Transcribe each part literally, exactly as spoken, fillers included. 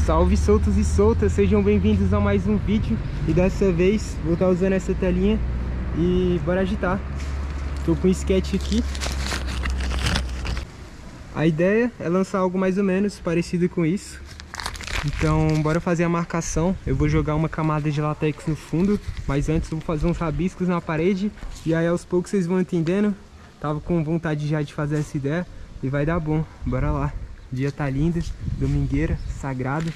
Salve soltos e soltas, sejam bem-vindos a mais um vídeo. E dessa vez vou estar usando essa telinha e bora agitar. Tô com um sketch aqui. A ideia é lançar algo mais ou menos parecido com isso. Então bora fazer a marcação. Eu vou jogar uma camada de látex no fundo, mas antes eu vou fazer uns rabiscos na parede. E aí aos poucos vocês vão entendendo. Tava com vontade já de fazer essa ideia e vai dar bom, bora lá. O dia tá lindo, domingueira, sagrado.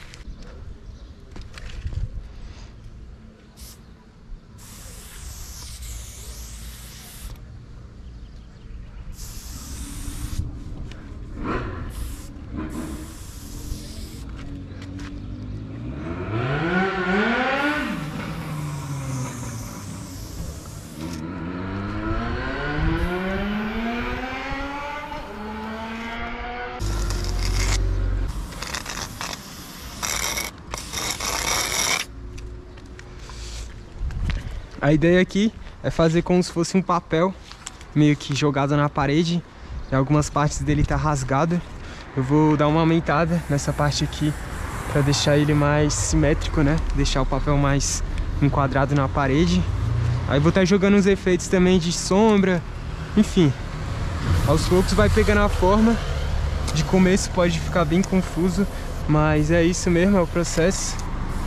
A ideia aqui é fazer como se fosse um papel meio que jogado na parede. E algumas partes dele tá rasgado. Eu vou dar uma aumentada nessa parte aqui para deixar ele mais simétrico, né? Deixar o papel mais enquadrado na parede. Aí vou estar jogando uns efeitos também de sombra. Enfim, aos poucos vai pegando a forma. De começo pode ficar bem confuso, mas é isso mesmo, é o processo.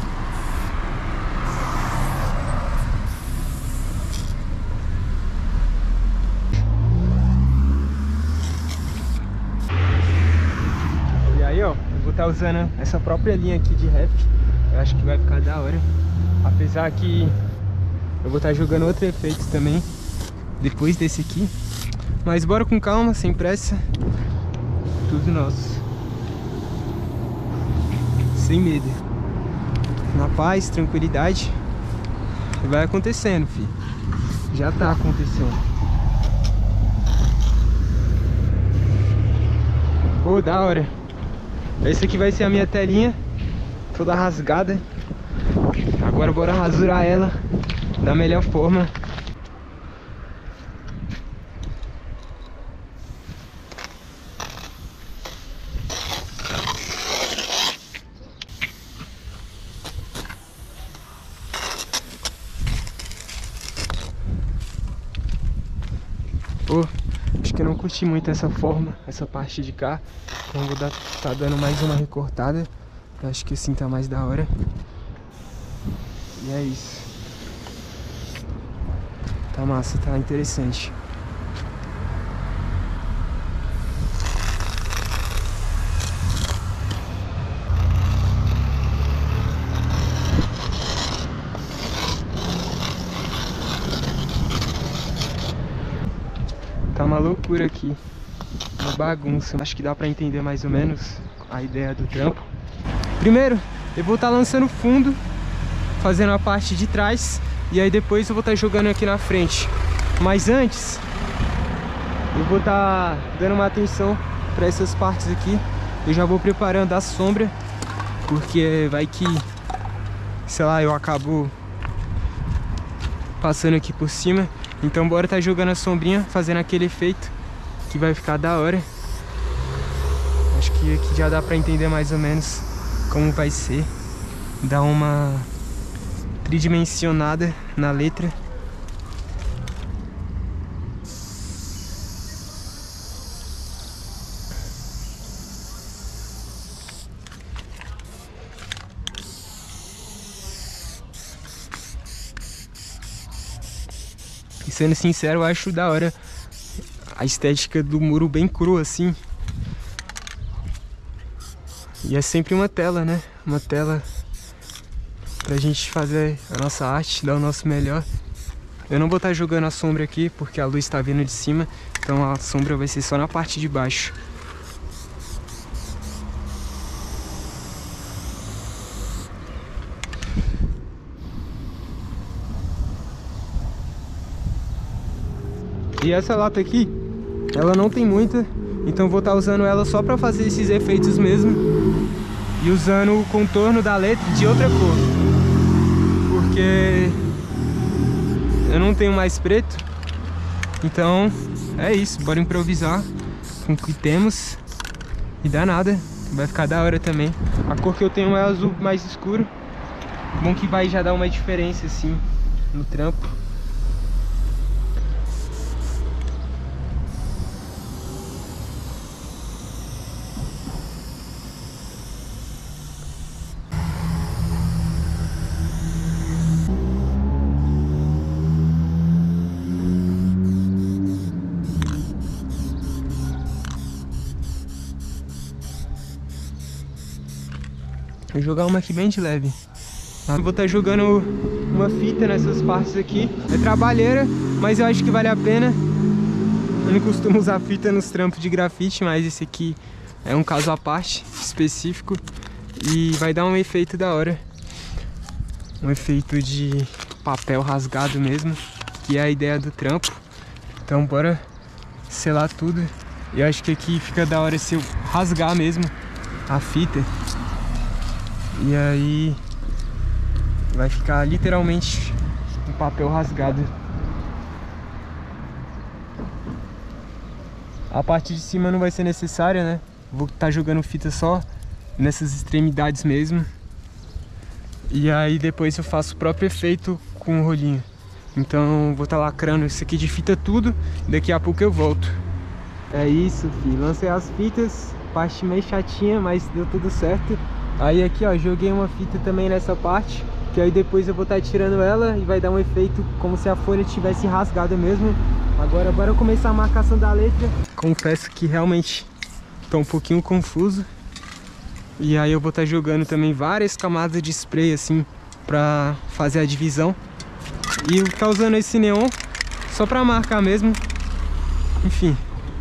Tá usando essa própria linha aqui de rap. Eu acho que vai ficar da hora. Apesar que eu vou estar jogando outro efeito também depois desse aqui. Mas bora com calma, sem pressa. Tudo nosso. Sem medo. Na paz, tranquilidade. E vai acontecendo, filho. Já tá acontecendo. Pô, da hora. Esse aqui vai ser a minha telinha, toda rasgada. Agora bora rasurar ela da melhor forma. Pô, acho que eu não curti muito essa forma, essa parte de cá. Então vou dar, tá dando mais uma recortada. Eu acho que assim tá mais da hora. E é isso. Tá massa, tá interessante. Tá uma loucura aqui. Uma bagunça. Acho que dá pra entender mais ou menos a ideia do trampo. Primeiro, eu vou estar lançando fundo, fazendo a parte de trás. E aí depois eu vou estar jogando aqui na frente. Mas antes, eu vou estar dando uma atenção pra essas partes aqui. Eu já vou preparando a sombra, porque vai que, sei lá, eu acabo passando aqui por cima. Então bora estar jogando a sombrinha, fazendo aquele efeito que vai ficar da hora. Acho que aqui já dá pra entender mais ou menos como vai ser. Dar uma tridimensionada na letra. E sendo sincero, eu acho da hora a estética do muro bem cru assim. E é sempre uma tela, né? Uma tela pra gente fazer a nossa arte, dar o nosso melhor. Eu não vou estar jogando a sombra aqui porque a luz está vindo de cima. Então a sombra vai ser só na parte de baixo. E essa lata aqui, ela não tem muita, então vou estar usando ela só para fazer esses efeitos mesmo. E usando o contorno da letra de outra cor, porque eu não tenho mais preto. Então é isso, bora improvisar com o que temos. E dá nada, Vai ficar da hora também. A cor que eu tenho é azul mais escuro. Bom que vai já dar uma diferença assim no trampo. Vou jogar uma aqui bem de leve. Eu vou estar jogando uma fita nessas partes aqui. É trabalheira, mas eu acho que vale a pena. Eu não costumo usar fita nos trampos de grafite, mas esse aqui é um caso à parte, específico. E vai dar um efeito da hora. Um efeito de papel rasgado mesmo, que é a ideia do trampo. Então bora selar tudo. Eu acho que aqui fica da hora se eu rasgar mesmo a fita. E aí vai ficar literalmente um papel rasgado. A parte de cima não vai ser necessária, né? Vou estar jogando fita só nessas extremidades mesmo. E aí depois eu faço o próprio efeito com o rolinho. Então vou estar lacrando isso aqui de fita tudo. Daqui a pouco eu volto. É isso, filho. Lancei as fitas. Parte meio chatinha, mas deu tudo certo. Aí aqui, ó, joguei uma fita também nessa parte, que aí depois eu vou estar tirando ela e vai dar um efeito como se a folha tivesse rasgada mesmo. Agora bora começar a marcação da letra. Confesso que realmente tô um pouquinho confuso. E aí eu vou estar jogando também várias camadas de spray assim pra fazer a divisão. E eu tá usando esse neon só pra marcar mesmo. Enfim.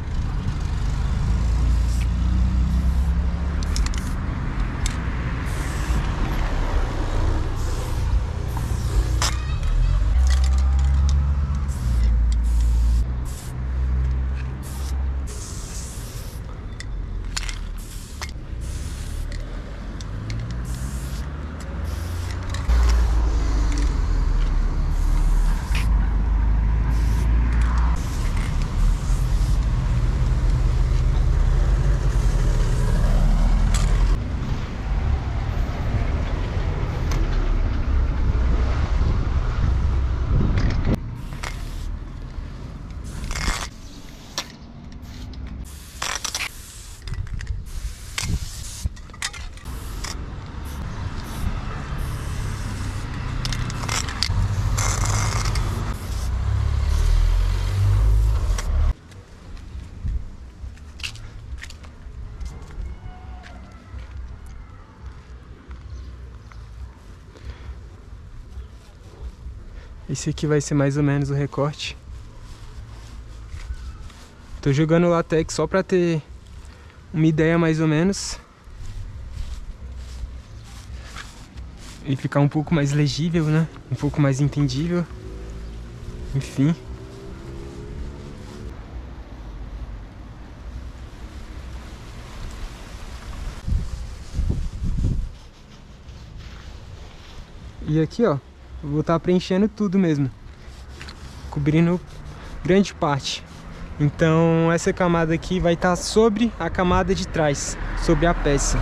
Esse aqui vai ser mais ou menos o recorte. Tô jogando latex só pra ter uma ideia mais ou menos. E ficar um pouco mais legível, né? Um pouco mais entendível. Enfim. E aqui, ó, eu vou estar preenchendo tudo mesmo, cobrindo grande parte. Então essa camada aqui vai estar sobre a camada de trás, sobre a peça.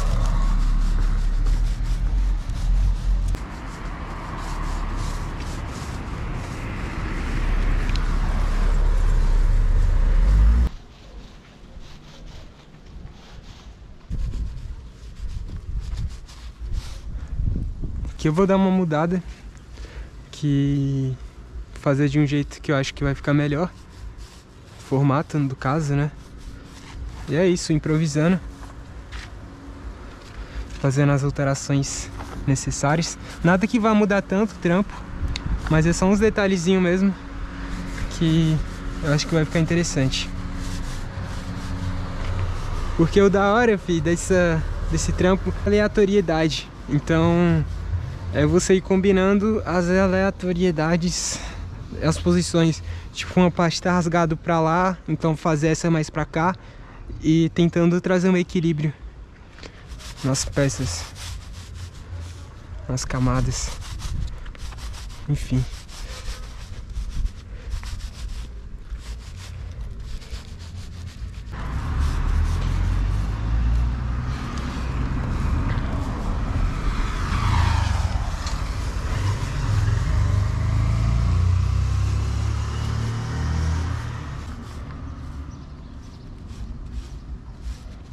Aqui eu vou dar uma mudada, que fazer de um jeito que eu acho que vai ficar melhor, formato do caso, né? E é isso, improvisando, fazendo as alterações necessárias. Nada que vá mudar tanto o trampo, mas é só uns detalhezinhos mesmo que eu acho que vai ficar interessante. Porque o da hora, fi, dessa, desse trampo é aleatoriedade. Então é você ir combinando as aleatoriedades, as posições. Tipo, uma parte tá rasgado pra lá, então fazer essa mais pra cá. E tentando trazer um equilíbrio nas peças, nas camadas. Enfim.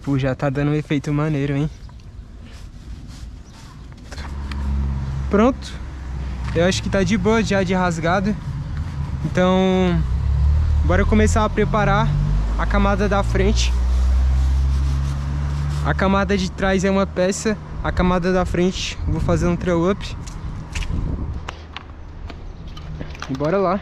Pô, já tá dando um efeito maneiro, hein? Pronto. Eu acho que tá de boa já de rasgado. Então, bora começar a preparar a camada da frente. A camada de trás é uma peça, a camada da frente vou fazer um trail up. E bora lá.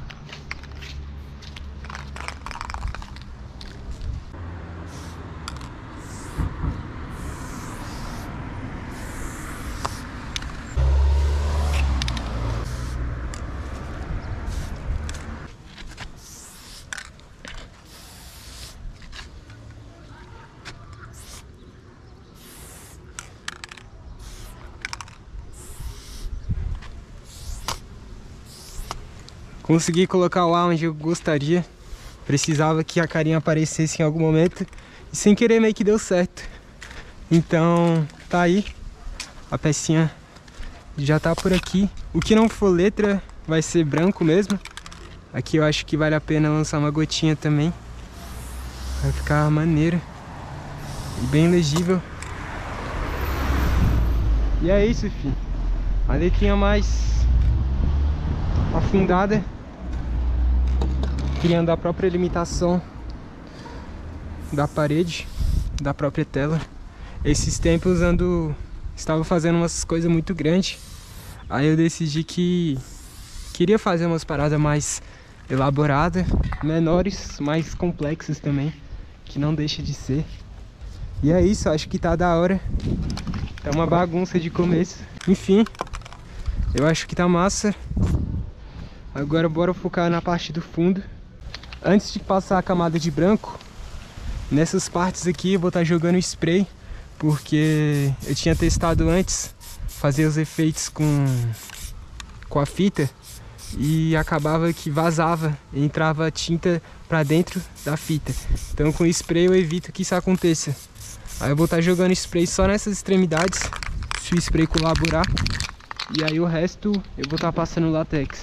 Consegui colocar o ar onde eu gostaria. Precisava que a carinha aparecesse em algum momento. E sem querer meio que deu certo. Então tá aí. A pecinha já tá por aqui. O que não for letra vai ser branco mesmo. Aqui eu acho que vale a pena lançar uma gotinha também. Vai ficar maneiro. E bem legível. E é isso, filho. A letrinha mais afundada, criando a própria limitação da parede, da própria tela. Esses tempos ando, estava fazendo umas coisas muito grandes. Aí eu decidi que queria fazer umas paradas mais elaboradas, menores, mais complexas também, que não deixa de ser. E é isso, acho que tá da hora. É uma bagunça de começo. Enfim, eu acho que tá massa. Agora bora focar na parte do fundo. Antes de passar a camada de branco, nessas partes aqui eu vou estar jogando spray, porque eu tinha testado antes fazer os efeitos com, com a fita e acabava que vazava, entrava tinta pra dentro da fita. Então com spray eu evito que isso aconteça. Aí eu vou estar jogando spray só nessas extremidades, se o spray colaborar, e aí o resto eu vou estar passando látex.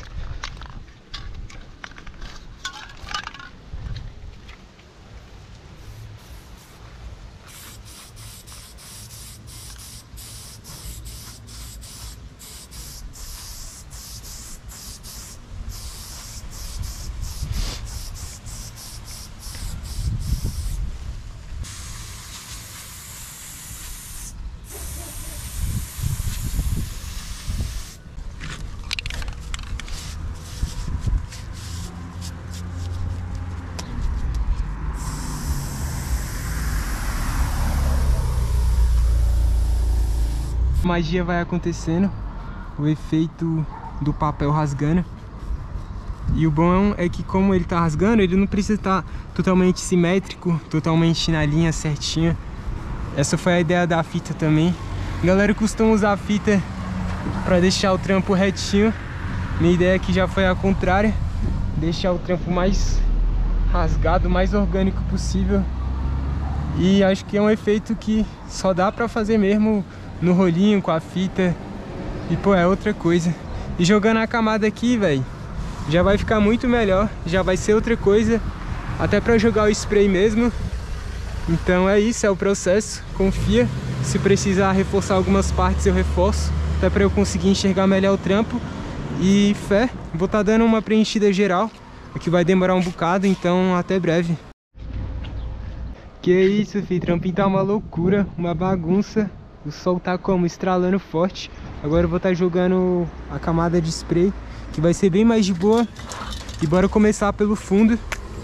Magia vai acontecendo, o efeito do papel rasgando. E o bom é que como ele tá rasgando, ele não precisa estar totalmente simétrico, totalmente na linha certinha. Essa foi a ideia da fita também. A galera costuma usar a fita para deixar o trampo retinho. Minha ideia aqui já foi a contrária, deixar o trampo mais rasgado, mais orgânico possível. E acho que é um efeito que só dá pra fazer mesmo no rolinho, com a fita. E pô, é outra coisa. E jogando a camada aqui, velho, já vai ficar muito melhor. Já vai ser outra coisa, até pra jogar o spray mesmo. Então é isso, é o processo. Confia. Se precisar reforçar algumas partes eu reforço, até pra eu conseguir enxergar melhor o trampo. E fé, vou estar dando uma preenchida geral, que vai demorar um bocado, então até breve. Que isso, filho, trampinho tá uma loucura, uma bagunça. O sol tá como? Estralando forte. Agora eu vou estar jogando a camada de spray, que vai ser bem mais de boa. E bora começar pelo fundo.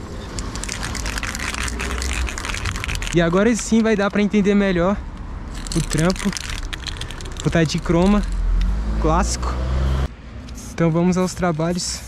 E agora sim vai dar pra entender melhor o trampo. Vou estar de croma clássico. Então vamos aos trabalhos.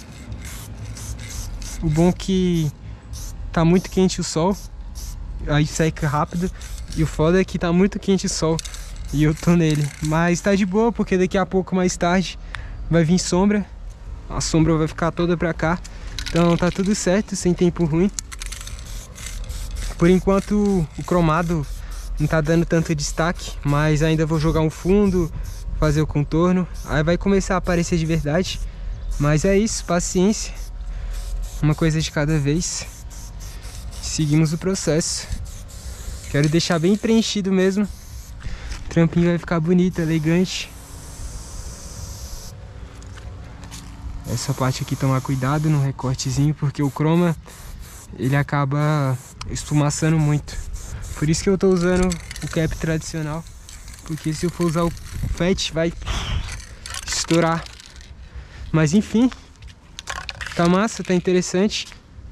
O bom é que tá muito quente o sol, aí seca rápido. E o foda é que tá muito quente o sol e eu tô nele. Mas tá de boa, porque daqui a pouco, mais tarde, vai vir sombra. A sombra vai ficar toda pra cá. Então tá tudo certo, sem tempo ruim. Por enquanto o cromado não tá dando tanto destaque, mas ainda vou jogar um fundo, fazer o contorno. Aí vai começar a aparecer de verdade. Mas é isso, paciência. Uma coisa de cada vez. Seguimos o processo. Quero deixar bem preenchido mesmo. O trampinho vai ficar bonito, elegante. Essa parte aqui tomar cuidado no recortezinho, porque o chroma ele acaba esfumaçando muito. Por isso que eu tô usando o cap tradicional, porque se eu for usar o fat vai estourar. Mas enfim, tá massa, tá interessante.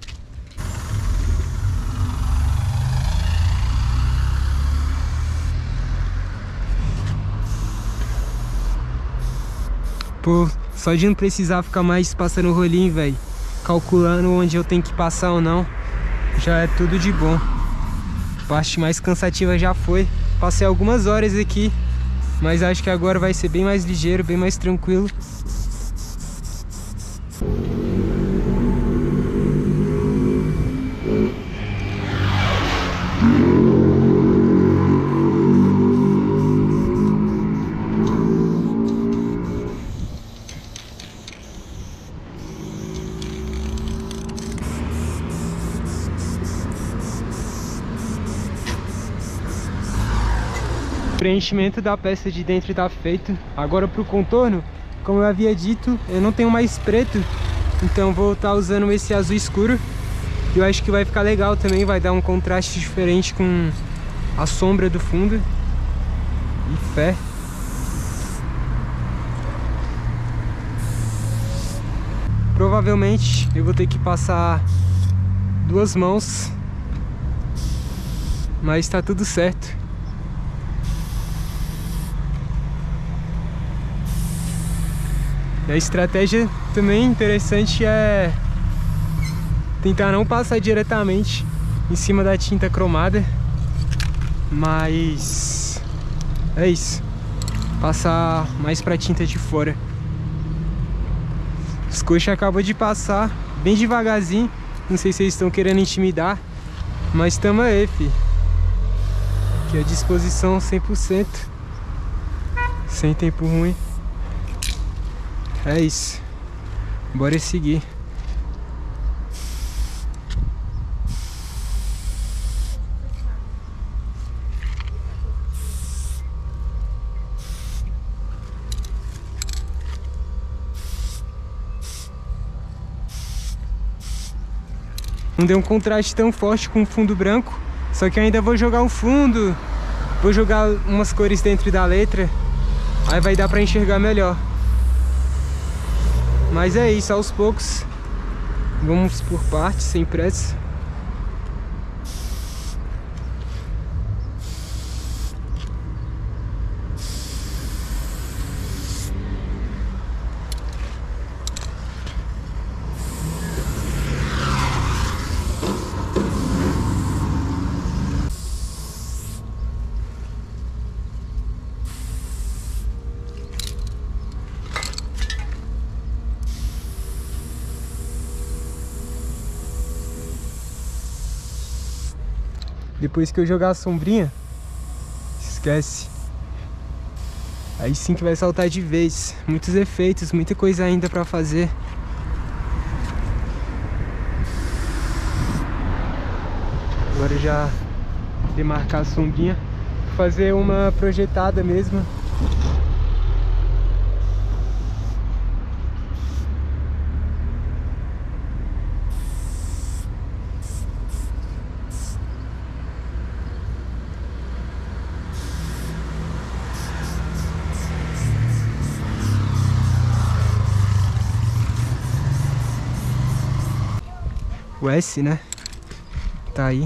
Pô, só de não precisar ficar mais passando o rolinho, velho, calculando onde eu tenho que passar ou não, já é tudo de bom. A parte mais cansativa já foi. Passei algumas horas aqui, mas acho que agora vai ser bem mais ligeiro, bem mais tranquilo. O preenchimento da peça de dentro está feito. Agora para o contorno, como eu havia dito, eu não tenho mais preto, então vou estar usando esse azul escuro. Eu acho que vai ficar legal também, vai dar um contraste diferente com a sombra do fundo. E fé. Provavelmente eu vou ter que passar duas mãos, mas tá tudo certo. E a estratégia também interessante é tentar não passar diretamente em cima da tinta cromada, mas é isso, passar mais pra tinta de fora. Os coxas acabam de passar bem devagarzinho, não sei se vocês estão querendo intimidar, mas tamo aí, fi. Aqui a disposição cem por cento, sem tempo ruim. É isso, bora seguir. Não deu um contraste tão forte com o fundo branco, só que ainda vou jogar o fundo, vou jogar umas cores dentro da letra, aí vai dar pra enxergar melhor. Mas é isso, aos poucos, vamos por partes, sem pressa. Depois que eu jogar a sombrinha, esquece. Aí sim que vai saltar de vez. Muitos efeitos, muita coisa ainda pra fazer. Agora já demarcar a sombrinha, fazer uma projetada mesmo. O S, né? Tá aí.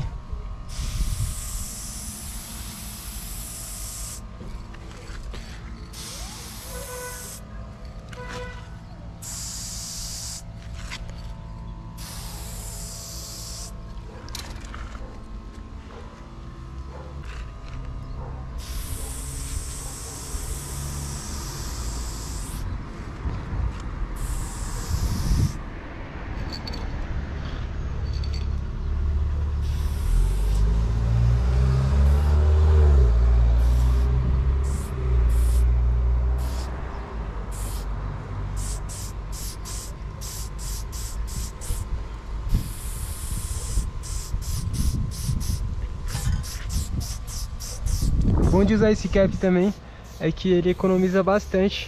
bom de usar esse cap também é que ele economiza bastante.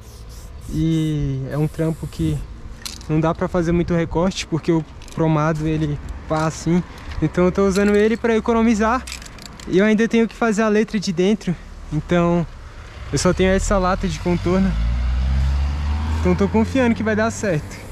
E é um trampo que não dá pra fazer muito recorte, porque o cromado ele pá assim. Então eu tô usando ele pra economizar. E eu ainda tenho que fazer a letra de dentro. Então eu só tenho essa lata de contorno. Então tô confiando que vai dar certo.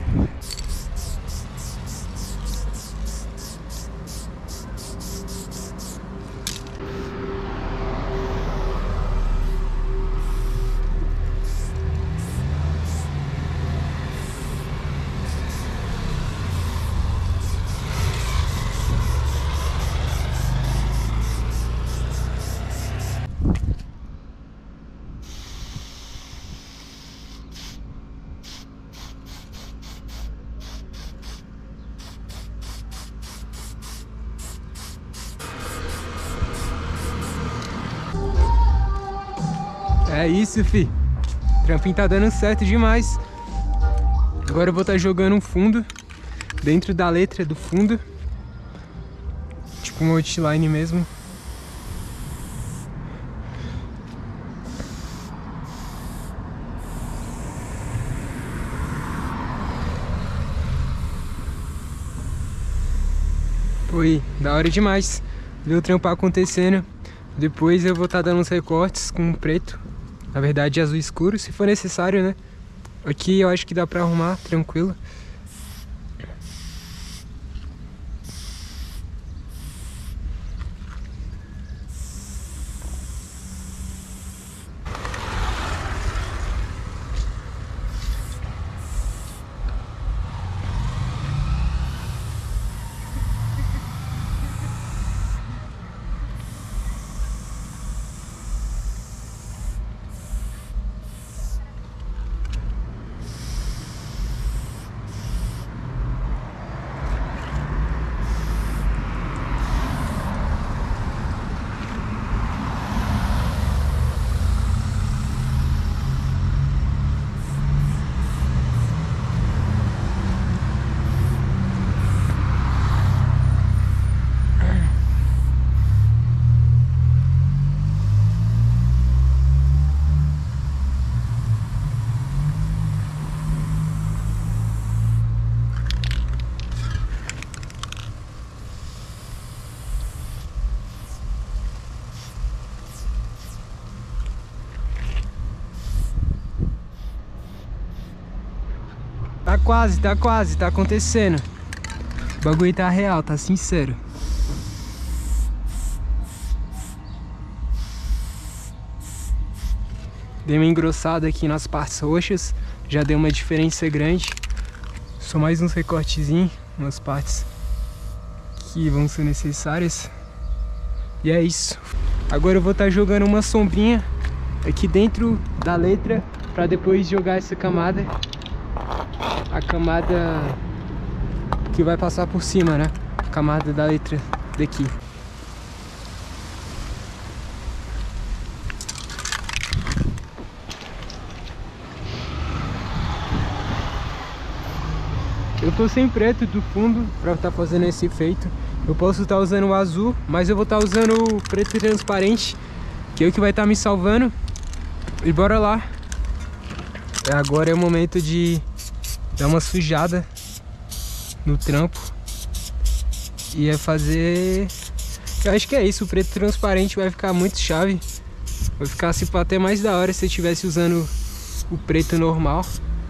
É isso, fi. O trampinho tá dando certo demais. Agora eu vou estar jogando um fundo dentro da letra do fundo, tipo um outline mesmo. Foi da hora demais ver o trampo acontecendo. Depois eu vou estar dando uns recortes com preto, na verdade azul escuro, se for necessário, né? Aqui eu acho que dá pra arrumar tranquilo. Tá quase, tá quase, tá acontecendo. O bagulho tá real, tá sincero. Dei uma engrossada aqui nas partes roxas, já deu uma diferença grande. Só mais uns recortezinhos, umas partes que vão ser necessárias. E é isso. Agora eu vou estar jogando uma sombrinha aqui dentro da letra, pra depois jogar essa camada. A camada que vai passar por cima, né? A camada da letra daqui. Eu tô sem preto do fundo pra estar fazendo esse efeito. Eu posso estar usando o azul, mas eu vou estar usando o preto transparente, que é o que vai estar me salvando. E bora lá. Agora é o momento de dar uma sujada no trampo. E é fazer... Eu acho que é isso, o preto transparente vai ficar muito chave. Vai ficar assim até mais da hora se eu estivesse usando o preto normal.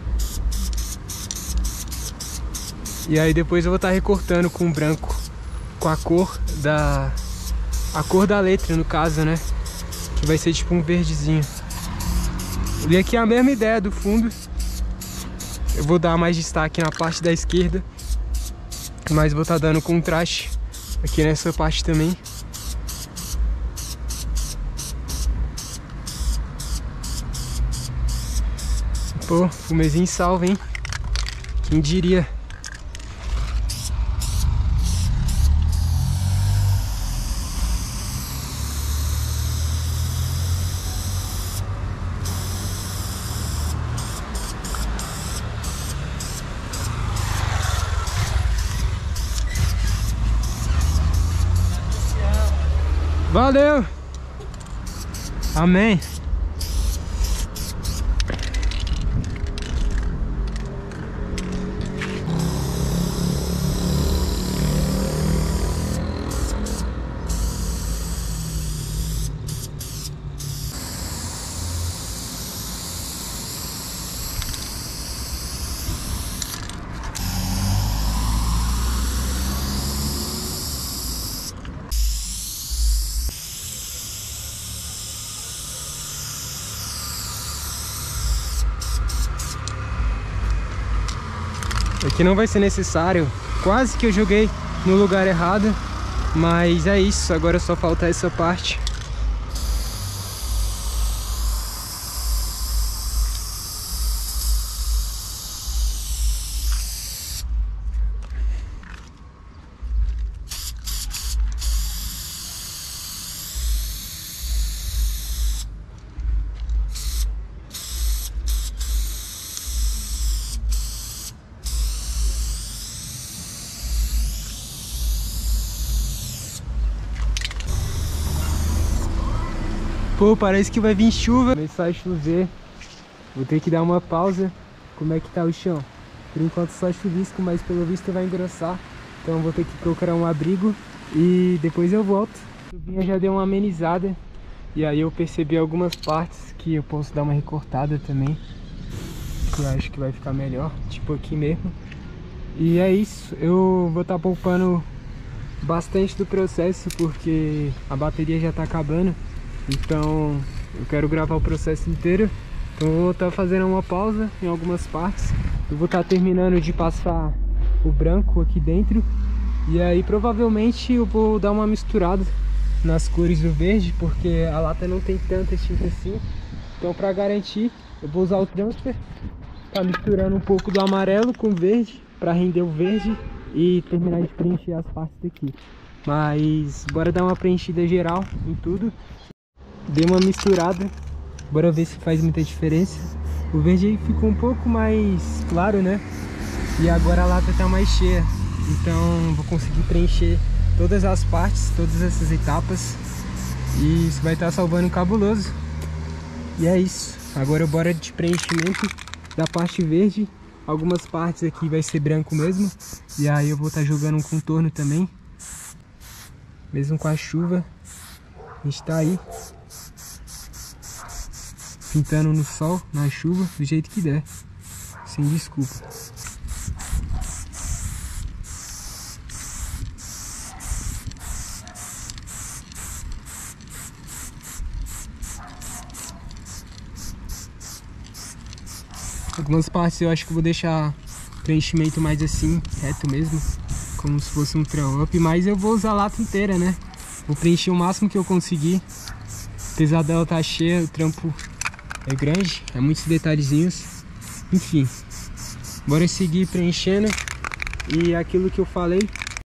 E aí depois eu vou estar recortando com branco, com a cor da... a cor da letra no caso, né? Que vai ser tipo um verdezinho. E aqui é a mesma ideia do fundo. Eu vou dar mais destaque na parte da esquerda, mas vou estar dando contraste aqui nessa parte também. Pô, fumezinho salva, hein? Quem diria? Valeu! Amém. Aqui não vai ser necessário, quase que eu joguei no lugar errado, mas é isso, agora só falta essa parte. Pô, parece que vai vir chuva. Começar a chover. Vou ter que dar uma pausa. Como é que tá o chão? Por enquanto só chuvisco, mas pelo visto vai engrossar. Então vou ter que procurar um abrigo e depois eu volto. A chuvinha já deu uma amenizada. E aí eu percebi algumas partes que eu posso dar uma recortada também, que eu acho que vai ficar melhor. Tipo aqui mesmo. E é isso. Eu vou estar poupando bastante do processo porque a bateria já tá acabando. Então eu quero gravar o processo inteiro. Então eu vou estar fazendo uma pausa em algumas partes. Eu vou estar terminando de passar o branco aqui dentro. E aí provavelmente eu vou dar uma misturada nas cores do verde, porque a lata não tem tanta tinta assim. Então para garantir, eu vou usar o transfer, tá misturando um pouco do amarelo com o verde, para render o verde e terminar de preencher as partes daqui. Mas bora dar uma preenchida geral em tudo. Dei uma misturada, bora ver se faz muita diferença. O verde aí ficou um pouco mais claro, né? E agora a lata tá mais cheia, então vou conseguir preencher todas as partes, todas essas etapas. E isso vai estar salvando cabuloso. E é isso, agora bora de preenchimento da parte verde. Algumas partes aqui vai ser branco mesmo. E aí eu vou estar jogando um contorno também, mesmo com a chuva. A gente tá aí pintando no sol, na chuva, do jeito que der, sem desculpa. Algumas partes eu acho que eu vou deixar preenchimento mais assim, reto mesmo, como se fosse um trail up, mas eu vou usar a lata inteira, né? Vou preencher o máximo que eu conseguir. Apesar dela tá cheia, o trampo é grande, é muitos detalhezinhos. Enfim, bora seguir preenchendo. E aquilo que eu falei,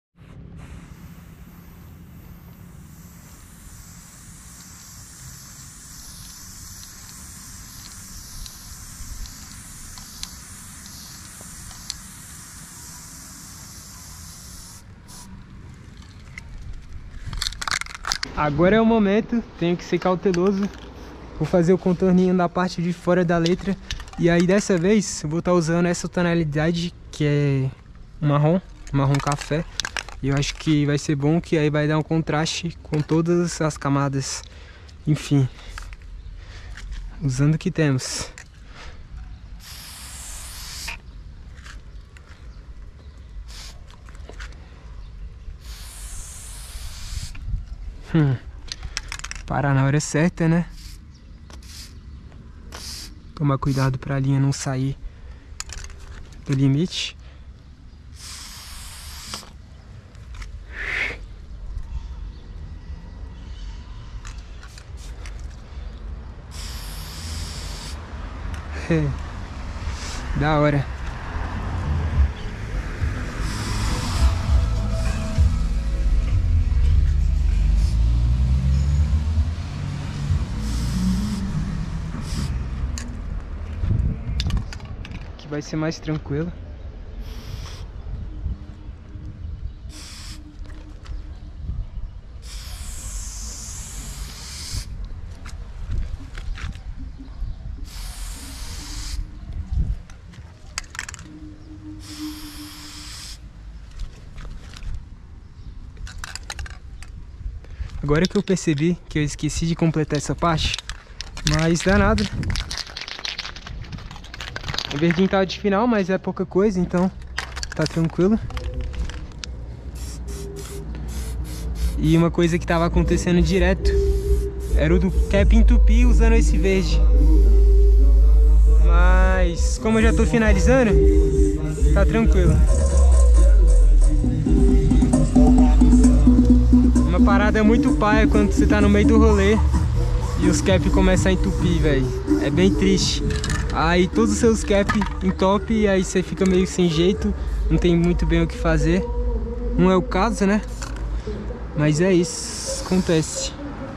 agora é o momento, tenho que ser cauteloso. Vou fazer o contorninho da parte de fora da letra. E aí dessa vez eu vou estar usando essa tonalidade que é marrom, marrom café. E eu acho que vai ser bom, que aí vai dar um contraste com todas as camadas. Enfim, usando o que temos. Hum, parar na hora certa, né? Tomar cuidado para a linha não sair do limite. É, da hora. Vai ser mais tranquilo. Agora que eu percebi que eu esqueci de completar essa parte, mas dá nada. O verdinho tá de final, mas é pouca coisa, então tá tranquilo. E uma coisa que tava acontecendo direto era o do cap entupir usando esse verde. Mas como eu já tô finalizando, tá tranquilo. Uma parada muito paia quando você tá no meio do rolê e os cap começam a entupir, velho. É bem triste. Aí todos os seus cap entopem e aí você fica meio sem jeito, não tem muito bem o que fazer. Não é o caso, né? Mas é isso, acontece.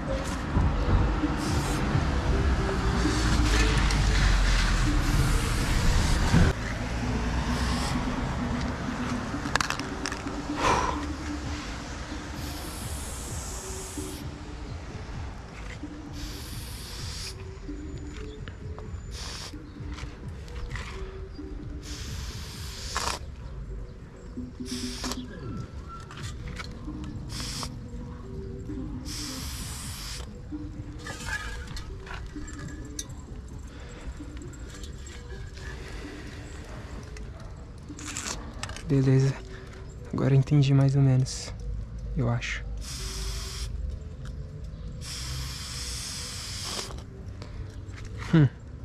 Beleza, agora eu entendi mais ou menos, eu acho. Hum.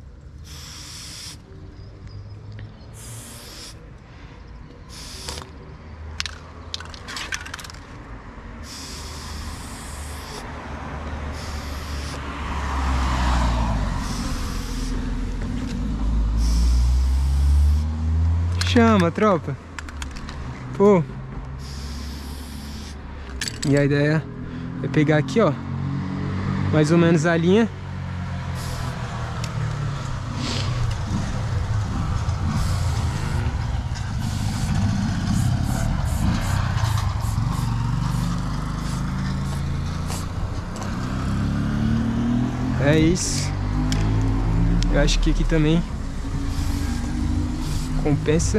Chama, tropa. Pô. E a ideia é pegar aqui, ó, mais ou menos a linha. É isso. Eu acho que aqui também compensa.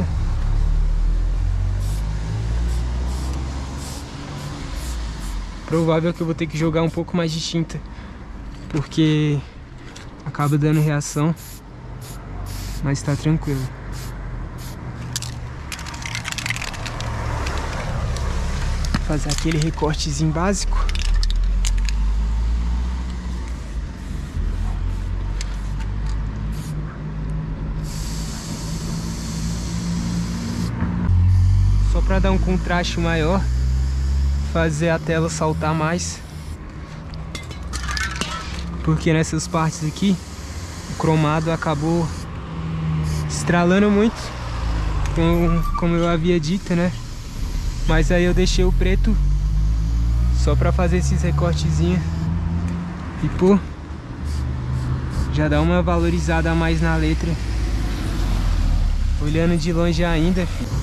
Provável que eu vou ter que jogar um pouco mais de tinta, porque acaba dando reação, mas tá tranquilo. Fazer aquele recortezinho básico. Só para dar um contraste maior, fazer a tela saltar mais, porque nessas partes aqui o cromado acabou estralando muito, como, como eu havia dito, né? Mas aí eu deixei o preto só para fazer esses recortezinhos e pô, já dá uma valorizada a mais na letra, olhando de longe ainda, filho.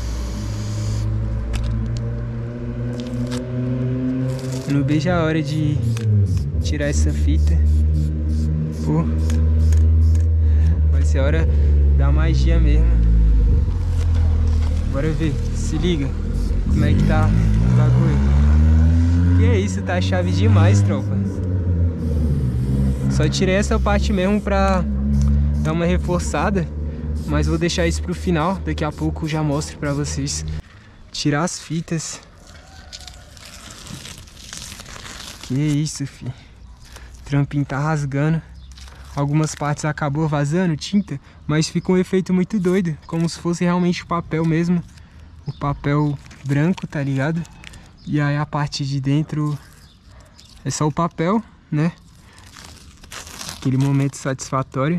Não vejo a hora de tirar essa fita. Pô, vai ser a hora da magia mesmo. Bora ver, se liga como é que tá o bagulho. Que é isso, tá chave demais, tropa. Só tirei essa parte mesmo pra dar uma reforçada, mas vou deixar isso pro final. Daqui a pouco eu já mostro pra vocês. Tirar as fitas. Que isso, fi. O trampinho tá rasgando. Algumas partes acabou vazando tinta, mas ficou um efeito muito doido, como se fosse realmente o papel mesmo. O papel branco, tá ligado? E aí a parte de dentro é só o papel, né? Aquele momento satisfatório.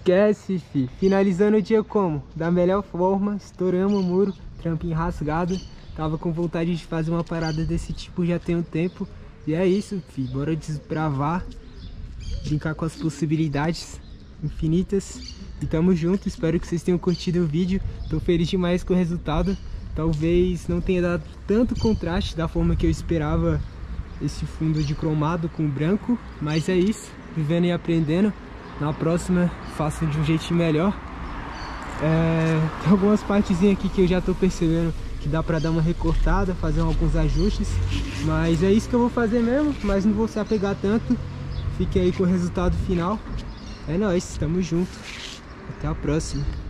Esquece, fi. Finalizando o dia como? Da melhor forma, estouramos o muro, trampinho rasgado. Tava com vontade de fazer uma parada desse tipo já tem um tempo. E é isso, fi. Bora desbravar, brincar com as possibilidades infinitas. E tamo junto, espero que vocês tenham curtido o vídeo. Tô feliz demais com o resultado. Talvez não tenha dado tanto contraste da forma que eu esperava esse fundo de cromado com branco, mas é isso, vivendo e aprendendo. Na próxima faço de um jeitinho melhor. É, tem algumas partezinhas aqui que eu já tô percebendo que dá pra dar uma recortada, fazer alguns ajustes, mas é isso que eu vou fazer mesmo, mas não vou se apegar tanto. Fique aí com o resultado final. É nóis, tamo junto, até a próxima.